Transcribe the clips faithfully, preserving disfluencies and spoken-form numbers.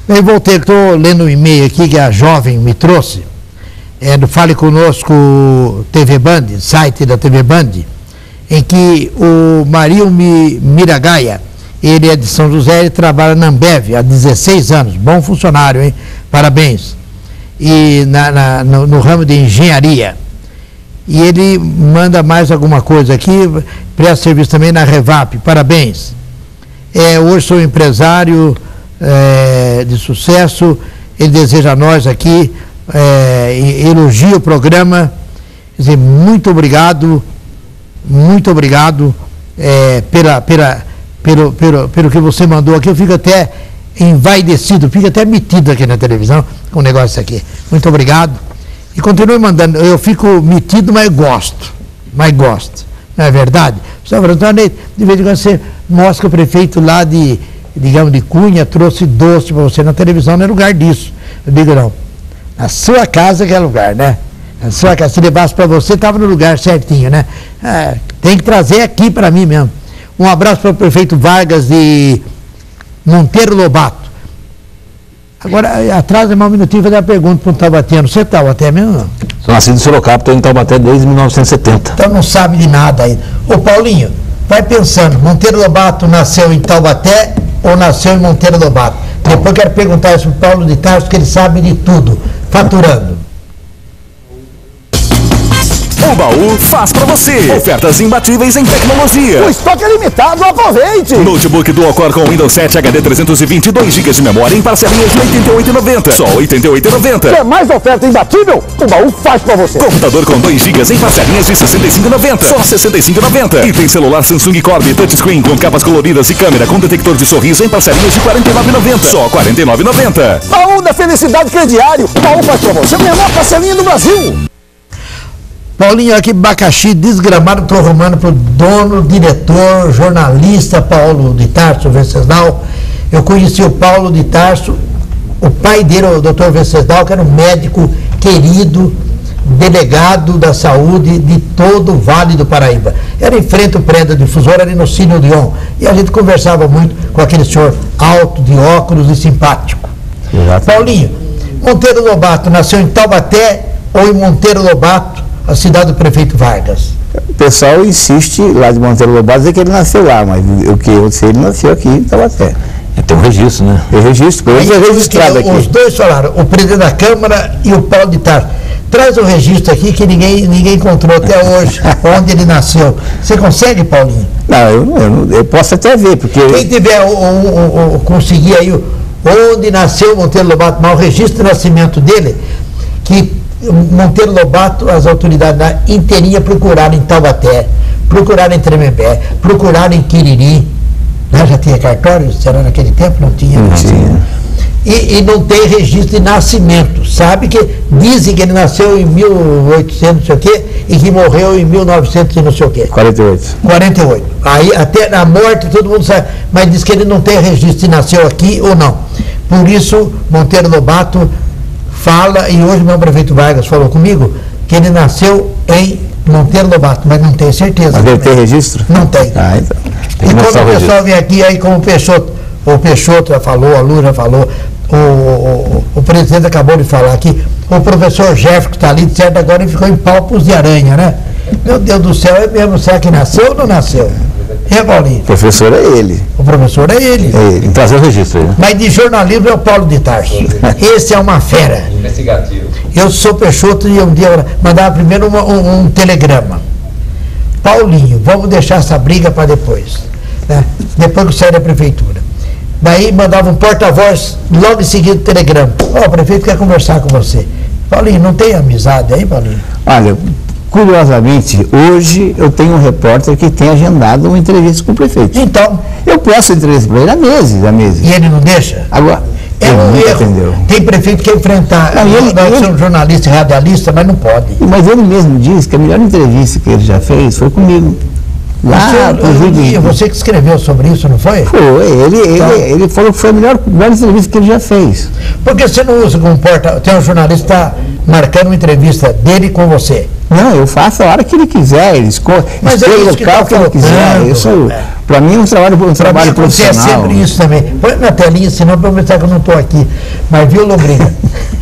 Eu voltei, estou lendo um e-mail aqui que a jovem me trouxe, é do Fale Conosco T V Band, site da T V Band, em que o Mario Miragaia, ele é de São José, ele trabalha na Ambev há dezesseis anos, bom funcionário, hein? Parabéns. E na, na, no, no ramo de engenharia. E ele manda mais alguma coisa aqui, presta serviço também na Revap, parabéns. É, hoje sou empresário é, de sucesso, ele deseja a nós aqui, é, elogia o programa, quer dizer, muito obrigado, muito obrigado é, pela, pela, pelo, pelo, pelo que você mandou aqui, eu fico até envaidecido, fico até metido aqui na televisão com o negócio aqui. Muito obrigado. E continue mandando, eu fico metido, mas gosto, mas gosto, não é verdade? Professor Antônio, de vez em quando você mostra que o prefeito lá de, digamos, de Cunha trouxe doce para você na televisão, não é lugar disso. Eu digo, não, na sua casa que é lugar, né? Na sua casa, se levasse para você, estava no lugar certinho, né? É, tem que trazer aqui para mim mesmo. Um abraço para o prefeito Vargas de Monteiro Lobato. Agora, atrás de um minutinho, vou fazer uma pergunta para o Taubateano. Você é Taubaté mesmo? Não? Sou nascido em Sorocaba, estou em Taubaté desde mil novecentos e setenta. Então não sabe de nada ainda. Ô Paulinho, vai pensando, Monteiro Lobato nasceu em Taubaté ou nasceu em Monteiro Lobato? Depois eu quero perguntar isso para o Paulo de Tarso, que ele sabe de tudo. Faturando. O Baú faz pra você. Ofertas imbatíveis em tecnologia. O estoque é limitado, aproveite! Notebook Dual-Core com Windows sete H D trezentos e vinte, dois gigas de memória em parcelinhas de oitenta e oito reais e noventa centavos. Só oitenta e oito reais e noventa centavos. Quer mais oferta imbatível? O Baú faz pra você. Computador com dois gigas em parcelinhas de sessenta e cinco reais e noventa centavos. Só sessenta e cinco reais e noventa centavos. E tem celular Samsung Corby touchscreen com capas coloridas e câmera com detector de sorriso em parcelinhas de quarenta e nove reais e noventa centavos. Só quarenta e nove reais e noventa centavos. Baú da Felicidade Crediário. O Baú faz pra você. A menor parcelinha do Brasil. Paulinho, aqui Bacaxi, desgramado, estou arrumando para o dono, diretor, jornalista Paulo de Tarso Venceslau. Eu conheci o Paulo de Tarso, o pai dele, o doutor Venceslau, que era um médico querido, delegado da saúde de todo o Vale do Paraíba. Era em frente ao prédio da difusora, ali no Cine Odeon. E a gente conversava muito com aquele senhor alto, de óculos e simpático. Exato. Paulinho, Monteiro Lobato nasceu em Taubaté ou em Monteiro Lobato, a cidade do prefeito Vargas? O pessoal insiste lá de Monteiro Lobato dizer que ele nasceu lá, mas o que eu sei, ele nasceu aqui em Taubaté. Tem um registro, né? Tem registro, ele é registrado aqui. Os dois falaram, o presidente da Câmara e o Paulo de Tarso. Traz o registro aqui que ninguém, ninguém encontrou até hoje onde ele nasceu. Você consegue, Paulinho? Não, eu, eu, eu posso até ver, porque... Quem tiver, o, o, o, conseguir aí onde nasceu o Monteiro Lobato, mas o registro de nascimento dele, que Monteiro Lobato, as autoridades lá inteirinha procuraram em Taubaté, procuraram em Tremembé, procuraram em Quiriri. Lá já tinha cartório? Será naquele tempo? Não tinha. Não tinha. E, e não tem registro de nascimento. Sabe que dizem que ele nasceu em mil e oitocentos não sei o quê e que morreu em mil e novecentos e não sei o quê. quarenta e oito. quarenta e oito. Aí até na morte todo mundo sabe, mas diz que ele não tem registro se nasceu aqui ou não. Por isso, Monteiro Lobato fala, e hoje o meu prefeito Vargas falou comigo, que ele nasceu em Monteiro Lobato, mas não tenho certeza. Mas ele tem registro? Não tem. Ah, então. Tem e quando o, o pessoal vem aqui, aí como o Peixoto, o Peixoto já falou, a Lu já falou, o, o, o presidente acabou de falar aqui, o professor Jefferson que está ali, de certo, agora ele ficou em palpos de aranha, né? Meu Deus do céu, é mesmo, será que nasceu ou não nasceu? É, Paulinho? O professor é ele. O professor é ele. É ele. Trazer o registro aí, né? Mas de jornalismo é o Paulo de Tarso. Esse é uma fera. Investigativo. Eu sou Peixoto e um dia mandava primeiro uma, um, um telegrama. Paulinho, vamos deixar essa briga para depois. Né? Depois que sair da prefeitura. Daí mandava um porta-voz, logo em seguida o telegrama. Ó, oh, o prefeito quer conversar com você. Paulinho, não tem amizade aí, Paulinho? Olha, curiosamente, hoje eu tenho um repórter que tem agendado uma entrevista com o prefeito. Então? Eu peço entrevista para ele há meses, há meses. E ele não deixa? Agora, é um erro. Entendeu. Tem prefeito que quer enfrentar. Não, ele, nós somos jornalista e radialista, mas não pode. Mas ele mesmo diz que a melhor entrevista que ele já fez foi comigo. Lá, você, você que escreveu sobre isso, não foi? Foi, ele, Então, ele, ele falou que foi a melhor, melhor entrevista que ele já fez. Por que você não usa como porta? Tem um jornalista que está marcando uma entrevista dele com você. Não, eu faço a hora que ele quiser, ele escolhe, Mas é escolhe isso o que local tá que ele quiser. faltando, Isso, é. para mim, é um trabalho, um Para mim trabalho acontece profissional. sempre isso também. Põe na telinha, senão para eu pensar que eu não estou aqui. Mas viu, Lombriga?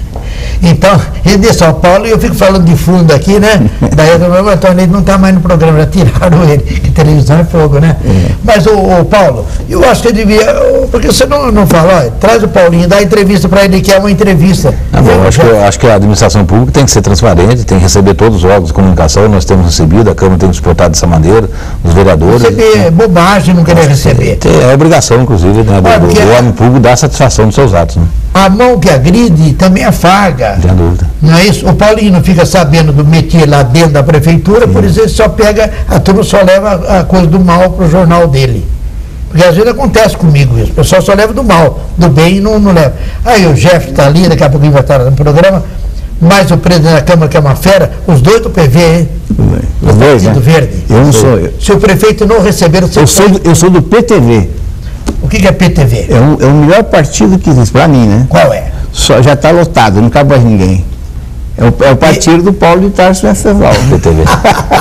Então, ele de São Paulo, e eu fico falando de fundo aqui, né? Daí eu o Antônio não está mais no programa, já tiraram ele, que televisão é fogo, né? É. Mas, o, o Paulo, eu acho que ele devia, porque você não, não fala, ó, traz o Paulinho, dá entrevista para ele, que é uma entrevista. Ah, bom, eu acho, que, eu acho que a administração pública tem que ser transparente, tem que receber todos os órgãos de comunicação, nós temos recebido, a Câmara tem disputado dessa maneira, os vereadores. Receber é bobagem, não querer receber. É, é obrigação, inclusive, né, do, Ah, do, do homem público dar satisfação dos seus atos. Né? A mão que agride também afaga. Sem dúvida. Não é isso? O Paulinho não fica sabendo do métier lá dentro da prefeitura, Sim. por isso ele só pega, a turma só leva a coisa do mal para o jornal dele. Porque às vezes acontece comigo isso, o pessoal só leva do mal, do bem não, não leva. Aí o Jeff está ali, daqui a pouco vai estar no programa, mais o presidente da Câmara, que é uma fera, os dois do P V, hein? Os dois, né? Verde. Eu não sou. Eu. Se o prefeito não receber... Eu sou, do, eu sou do P T V. O que, que é P T V? É, um, é o melhor partido que existe, para mim, né? Qual é? Só, já está lotado, não cabe mais ninguém. É o, é o partido e... do Paulo de Tarso Venceslau, o P T V.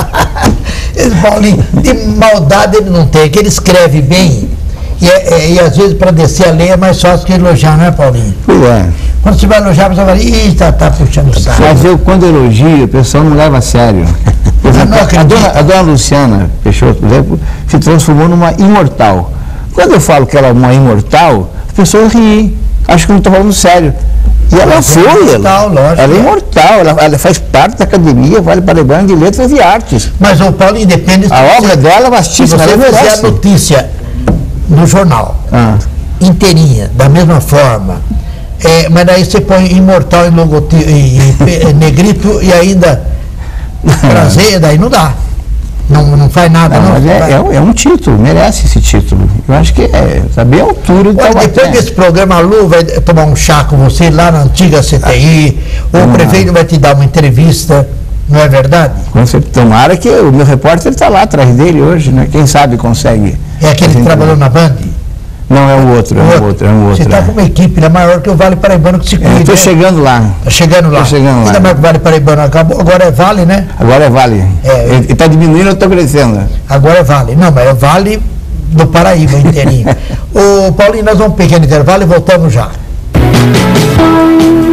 Esse Paulinho, de maldade ele não tem, que ele escreve bem, e, é, e às vezes para descer a lei é mais fácil que elogiar, não é, Paulinho? Pois é. Quando você vai elogiar, você vai falar, ih, tá, tá puxando o saco. Mas eu, quando elogio, o pessoal não leva a sério. Por exemplo, a, dona, a dona Luciana Peixoto, por exemplo, se transformou numa imortal. Quando eu falo que ela é uma imortal, as pessoas riem, acham que eu não estou falando sério. E ela Mas foi, é imortal, ela, lógico, ela é é. imortal, ela, ela faz parte da academia, vale para lembrar de letras e artes. Mas o Paulo independe... A obra dela é vastíssima, se você ela fizer a merece. notícia no jornal, Ah. inteirinha, da mesma forma, é, mas aí você põe imortal em, logotipo, em, em, em negrito e ainda prazer, daí não dá. Não, não faz nada, Não, não. mas é, é, um- é um título, merece esse título. Eu acho que é, está bem à altura do Olha, depois Taubaté. desse programa, a Lu vai tomar um chá com você lá na antiga C T I, ou o Não. prefeito vai te dar uma entrevista, não é verdade? Com certeza. Tomara que o meu repórter está lá atrás dele hoje, né? Quem sabe consegue. É aquele que Assim, trabalhou na Band? Não, é o outro, é um outro, é um outro. Você está é. com uma equipe né, maior que o Vale Paraibano que se cuida. Estou né? chegando lá. Tá chegando lá. Tô chegando lá. Ainda mais que o Vale Paraibano acabou, agora é Vale, né? Agora é Vale. É, Ele está diminuindo, eu estou crescendo. Agora é Vale. Não, mas é Vale do Paraíba inteirinho. Ô, Paulinho, nós vamos um pequeno intervalo e voltamos já.